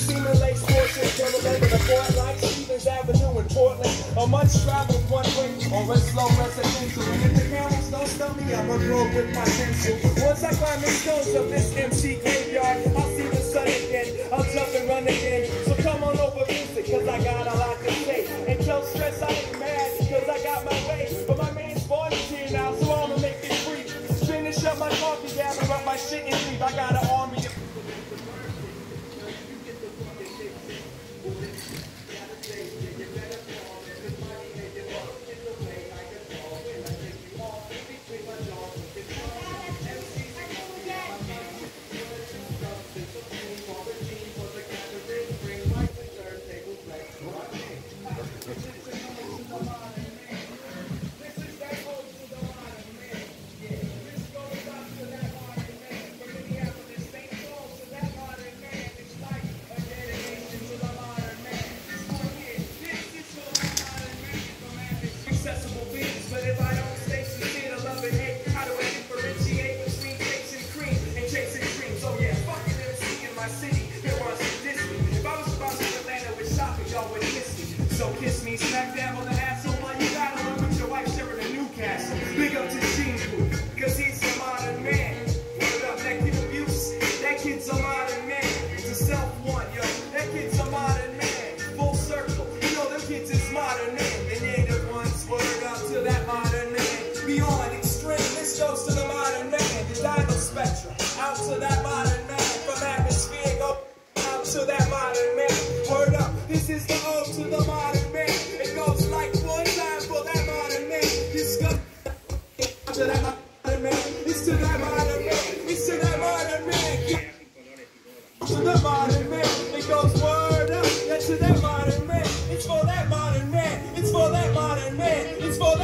Seemingly sports and over the port like Stevens Avenue in Portland. A much traveled one way or a slow residential. And if the camels don't stop me, I'ma grow with my pencil. Once I climb the stones of this MC graveyard, I'll see the sun again. I'll jump and run again. So come on over visit, cause I got a lot to say. And tell stress I ain't mad, cause I got my way. But my man's born is here now, so I'ma make it free. Finish up my coffee, gather up my shit and leave. I got an army of accessible beats, but if I don't stay sincere to love and hate, how do I differentiate between chasing cream and chasing dreams? Oh yeah, fucking MC in my city, there was this me. If I was sponsored Atlanta with shopping, y'all would miss me. So kiss me, smack down on the asshole while you battle with your wife sharing a Newcastle. Big up to Gene Boo, cause he's a modern man. Word up, that kid abuse, that kid's a modern man. It's a self-one, yo, that kid's a modern man. Full circle, you know them kids is modern man. Word up to that modern man. Beyond extreme, this goes to the modern man. The diamond spectrum, out to that modern man. From atmosphere, go out to that modern man. Word up, this is the ode to the modern man. It goes like one time for that modern man. This goes to that modern man. It's to that modern man. It's to that modern man. To the modern man. It goes word up, yeah, to that modern man. It's for that modern man. It's for that modern man. It's for that